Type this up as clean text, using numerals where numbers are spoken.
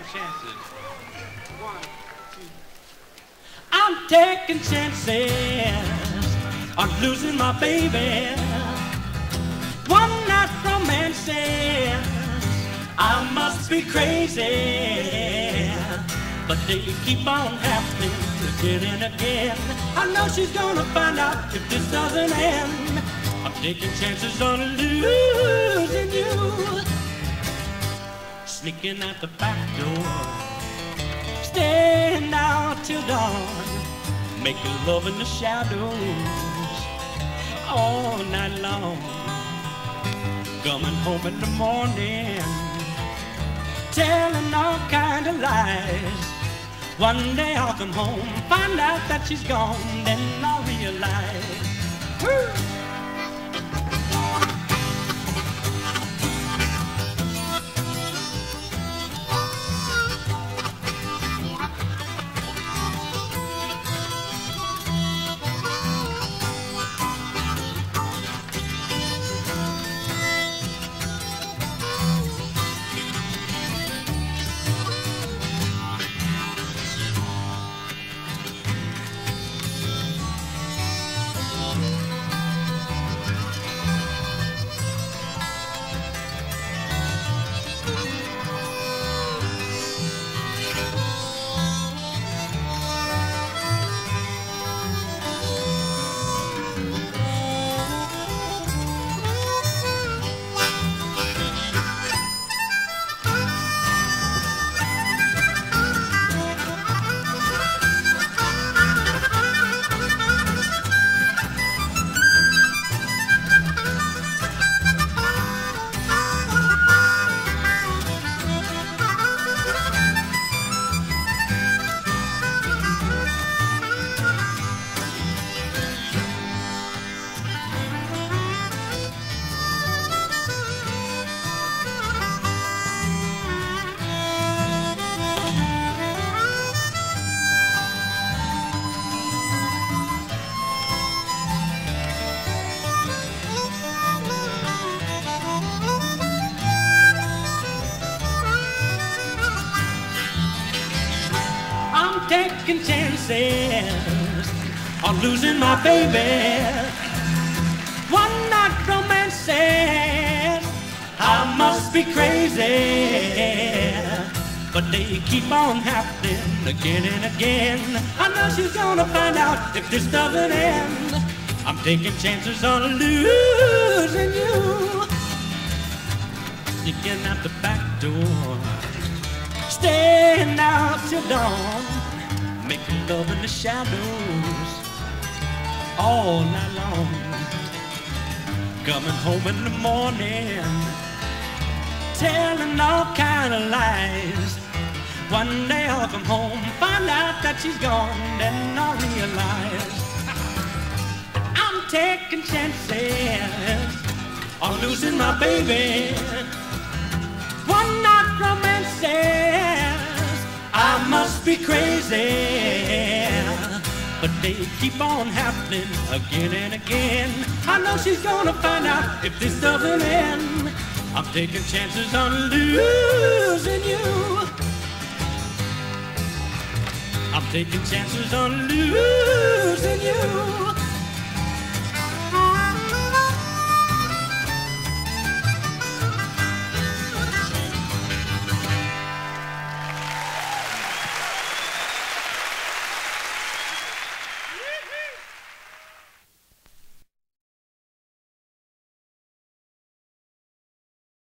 chances. 1, 2. I'm taking chances on losing my baby. One night romances, I must be crazy, but they keep on happening again and again. I know she's gonna find out if this doesn't end. I'm taking chances on losing you, sneaking out the back door, staying out till dawn, making love in the shadows all night long, coming home in the morning, telling all kind of lies. One day I'll come home, find out that she's gone, then I'll realize. Woo! Taking chances on losing my baby. One night romances, I must be crazy, but they keep on happening again and again. I know she's gonna find out if this doesn't end. I'm taking chances on losing you, sneaking out the back door, staying out till dawn, making love in the shadows all night long, coming home in the morning, telling all kind of lies. One day I'll come home, find out that she's gone, then I'll realize I'm taking chances on losing my baby. One night romances, I must be crazy, but they keep on happening again and again. I know she's gonna find out if this doesn't end. I'm taking chances on losing you. I'm taking chances on losing you.